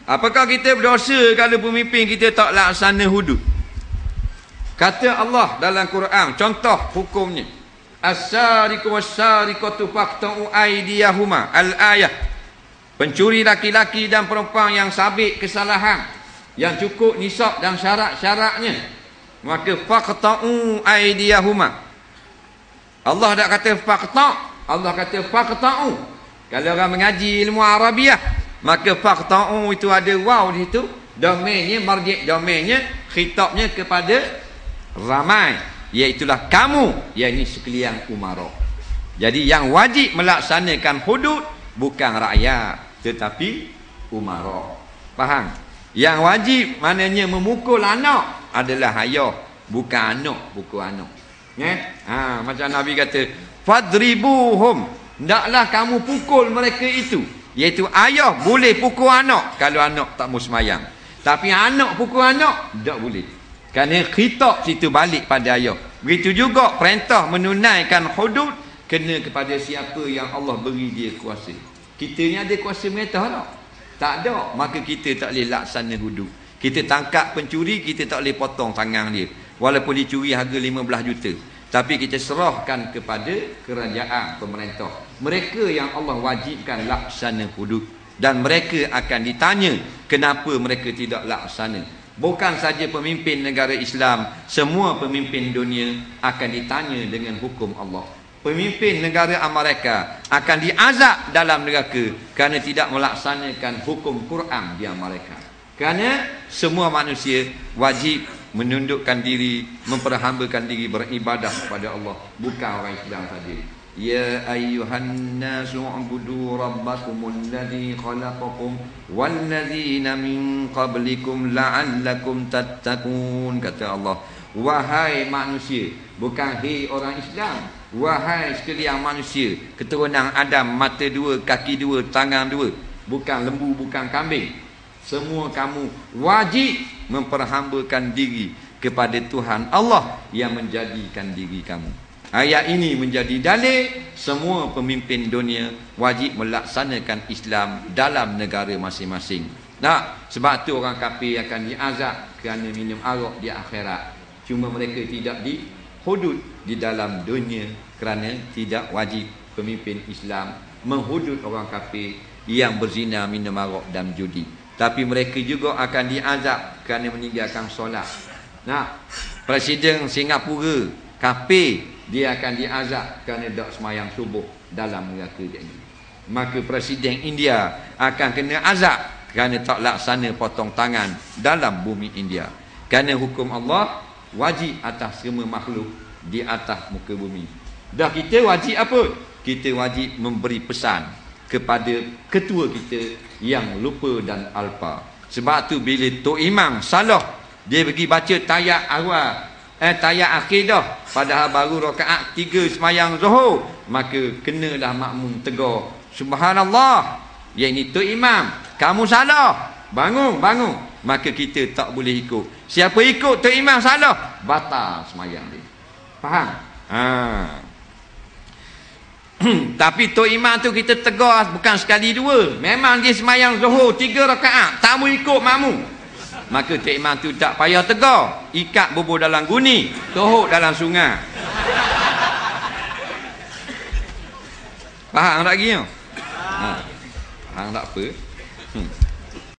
Apakah kita berdosa kalau pemimpin kita tak laksana hudud? Kata Allah dalam Quran, contoh hukumnya. As-sariqu was-sariqatu faqta'u aydiyahuma. Al-ayah. Pencuri laki-laki dan perempuan yang sabit kesalahan, yang cukup nisab dan syarat-syaratnya, maka faqta'u aydiyahuma. Allah tak kata faqta', Allah kata faqta'u. Kalau orang mengaji ilmu Arabiah, maka faqta'u itu ada waw di situ, domainnya, marji' domainnya, khitabnya kepada ramai, iaitulah kamu, yakni sekalian umara. Jadi yang wajib melaksanakan hudud bukan rakyat, tetapi umara. Faham? Yang wajib maknanya memukul anak adalah ayah, bukan anak pukul anak. Macam Nabi kata, fadribuhum, hendaklah kamu pukul mereka itu. Iaitu ayah boleh pukul anak kalau anak tak mau semayang, tapi anak pukul anak tak boleh, kerana khitab situ balik pada ayah. Begitu juga perintah menunaikan hudud kena kepada siapa yang Allah beri dia kuasa. Kita ni ada kuasa merintah tak? Tak ada, maka kita tak boleh laksana hudud. Kita tangkap pencuri, kita tak boleh potong tangan dia, walaupun dicuri harga 15 juta. Tapi kita serahkan kepada kerajaan, pemerintah. Mereka yang Allah wajibkan laksana hudud, dan mereka akan ditanya kenapa mereka tidak laksana. Bukan saja pemimpin negara Islam, semua pemimpin dunia akan ditanya dengan hukum Allah. Pemimpin negara Amerika akan diazab dalam neraka kerana tidak melaksanakan hukum Quran di Amerika. Kerana semua manusia wajib menundukkan diri, memperhambakan diri, beribadah kepada Allah, bukan orang Islam saja. Ya ayyuhan nasu ubudu rabbakumul ladzi khalaqakum walladzina min qablikum la'allakum tattaqun. Kata Allah, wahai manusia, bukan hei orang Islam, wahai sekalian manusia, keturunan Adam, mata dua, kaki dua, tangan dua, bukan lembu, bukan kambing. Semua kamu wajib memperhambakan diri kepada Tuhan Allah yang menjadikan diri kamu. Ayat ini menjadi dalil semua pemimpin dunia wajib melaksanakan Islam dalam negara masing-masing. Nah, sebab tu orang kafir akan diazab kerana minum arak di akhirat. Cuma mereka tidak dihudud di dalam dunia kerana tidak wajib pemimpin Islam menghudud orang kafir yang berzina, minum arak dan judi. Tapi mereka juga akan diazab kerana meninggalkan solat. Nah, Presiden Singapura kafir, dia akan diazab kerana tak semayang subuh dalam neraka dia ini. Maka Presiden India akan kena azab kerana tak laksana potong tangan dalam bumi India. Kerana hukum Allah wajib atas semua makhluk di atas muka bumi. Dah kita wajib apa? Kita wajib memberi pesan kepada ketua kita yang lupa dan alpa. Sebab tu bila Tok Imam salah, dia pergi baca tayat awal, tayat akhir dah, padahal baru rakaat 3 semayang Zuhur, maka kenalah makmum tegur, subhanallah, yang ini Tok Imam, kamu salah, bangun. Maka kita tak boleh ikut. Siapa ikut Tok Imam salah, batal semayang dia. Faham? Tapi Tok Imam tu kita tegur bukan sekali dua. Memang dia semayang Zuhur 3 rakaat, tak mau ikut makmum, maka Tok Imam tu tak payah tegur. Ikat bubur dalam guni, tohok dalam sungai. Faham tak lagi? Faham tak apa?